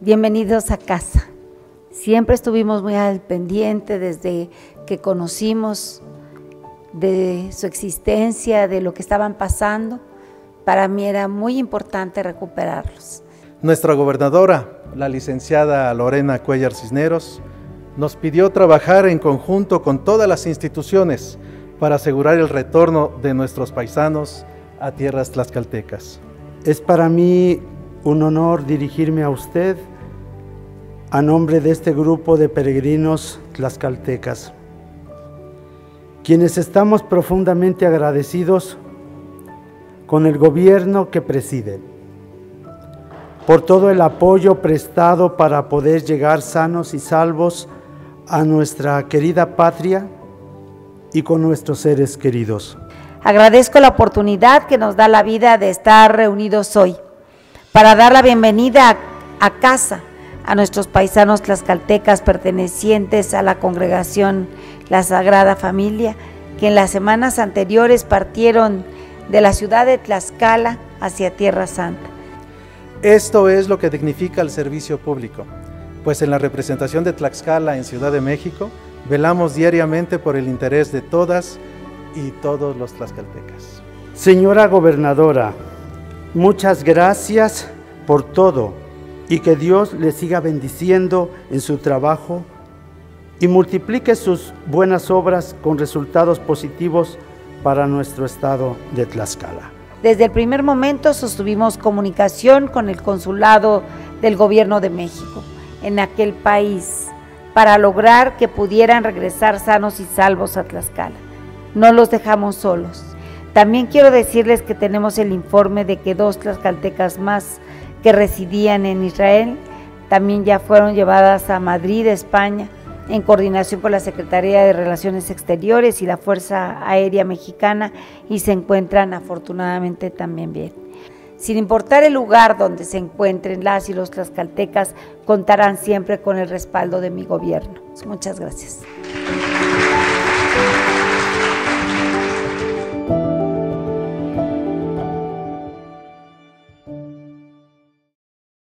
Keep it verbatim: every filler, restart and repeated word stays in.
bienvenidos a casa. Siempre estuvimos muy al pendiente desde que conocimos de su existencia, de lo que estaban pasando. Para mí era muy importante recuperarlos. Nuestra gobernadora, la licenciada Lorena Cuéllar Cisneros, nos pidió trabajar en conjunto con todas las instituciones para asegurar el retorno de nuestros paisanos a tierras tlaxcaltecas. Es para mí un honor dirigirme a usted a nombre de este grupo de peregrinos tlaxcaltecas, quienes estamos profundamente agradecidos con el gobierno que preside, por todo el apoyo prestado para poder llegar sanos y salvos a nuestra querida patria y con nuestros seres queridos. Agradezco la oportunidad que nos da la vida de estar reunidos hoy para dar la bienvenida a, a casa a nuestros paisanos tlaxcaltecas pertenecientes a la congregación La Sagrada Familia, que en las semanas anteriores partieron de la ciudad de Tlaxcala hacia Tierra Santa. Esto es lo que dignifica el servicio público, pues en la representación de Tlaxcala en Ciudad de México, velamos diariamente por el interés de todas y todos los tlaxcaltecas. Señora gobernadora, muchas gracias por todo y que Dios le siga bendiciendo en su trabajo y multiplique sus buenas obras con resultados positivos para nuestro estado de Tlaxcala. Desde el primer momento sostuvimos comunicación con el consulado del Gobierno de México en aquel país para lograr que pudieran regresar sanos y salvos a Tlaxcala. No los dejamos solos. También quiero decirles que tenemos el informe de que dos tlaxcaltecas más que residían en Israel también ya fueron llevadas a Madrid, España, en coordinación con la Secretaría de Relaciones Exteriores y la Fuerza Aérea Mexicana, y se encuentran afortunadamente también bien. Sin importar el lugar donde se encuentren las y los tlaxcaltecas, contarán siempre con el respaldo de mi gobierno. Muchas gracias.